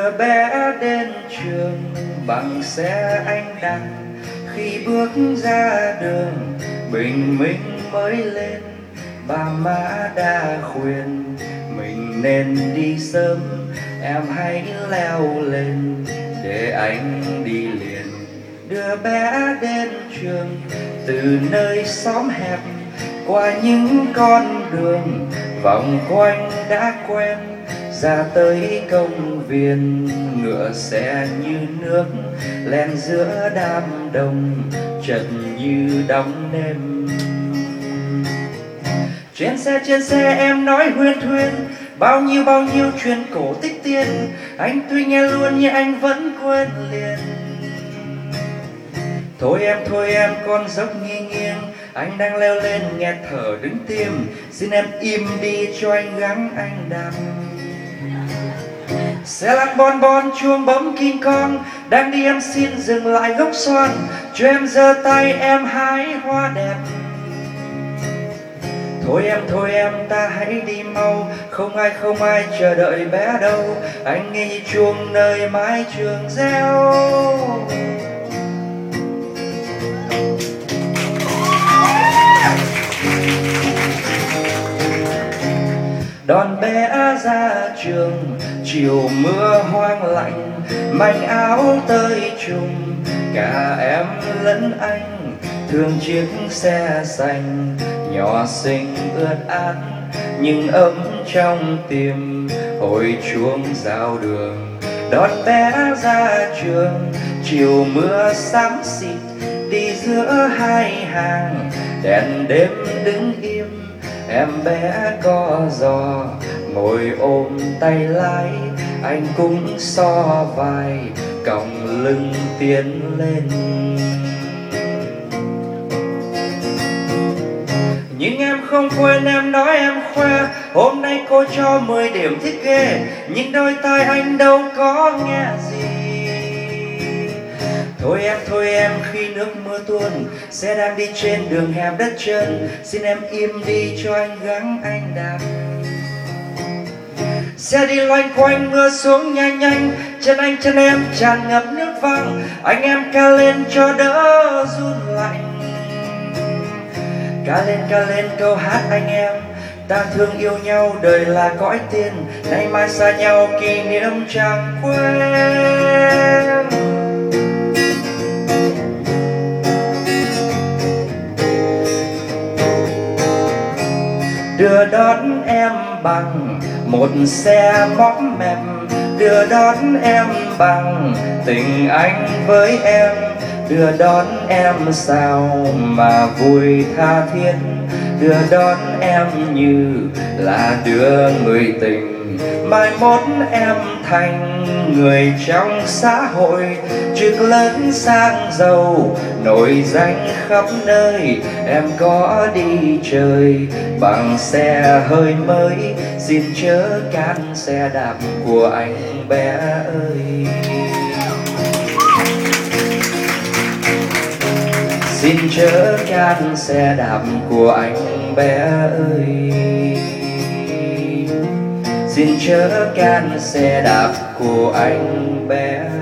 đưa bé đến trường bằng xe anh đạp. Khi bước ra đường bình minh mới lên, ba má đã khuyên mình nên đi sớm. Em hãy leo lên để anh đi liền, đưa bé đến trường từ nơi xóm hẹp, qua những con đường vòng quanh đã quen, ra tới công viên. Ngựa xe như nước len giữa đám đông, chật như đóng nêm. Trên xe em nói huyên thuyên bao nhiêu chuyện cổ tích tiên. Anh tuy nghe luôn nhưng anh vẫn quên liền. Thôi em con dốc nghiêng, anh đang leo lên nghe thở đứng tim. Xin em im đi cho anh gắng anh đạp. Xe lăn bon chuông bấm King Kong, đang đi em xin dừng lại gốc xoan, cho em giơ tay em hái hoa đẹp. Thôi em ta hãy đi mau, không ai chờ đợi bé đâu. Anh nghe chuông nơi mái trường reo. Đón bé ra trường chiều mưa hoang lạnh, manh áo tơi trùng cả em lẫn anh, thương chiếc xe xanh nhỏ xinh ướt át nhưng ấm trong tim. Hồi chuông giao đường đón bé ra trường, chiều mưa xám xịt đi giữa hai hàng đèn đêm đứng im. Em bé co giò ngồi ôm tay lái, anh cũng so vai còng lưng tiến lên. Nhưng em không quên em nói em khoe, hôm nay cô cho 10 điểm thích ghê, nhưng đôi tai anh đâu có nghe gì. Thôi em khi nước mưa tuôn, xe đang đi trên đường hẹp đất trơn, xin em im đi cho anh gắng anh đạp. Xe đi loanh quanh mưa xuống nhanh, chân em tràn ngập nước văng, anh em ca lên cho đỡ run lạnh. Ca lên câu hát anh em, ta thương yêu nhau đời là cõi tiền, nay mai xa nhau kỷ niệm chẳng quên. Đưa đón em bằng một xe mõm mềm, đưa đón em bằng tình anh với em, đưa đón em sao mà vui tha thiết, đưa đón em như là đưa người tình. Mai mốt em thành người trong xã hội, chức lớn sang giàu nổi danh khắp nơi. Em có đi chơi bằng xe hơi mới, xin chớ can xe đạp của anh bé ơi. Xin chớ can xe đạp của anh bé ơi. Xin chớ can xe đạp của anh bé.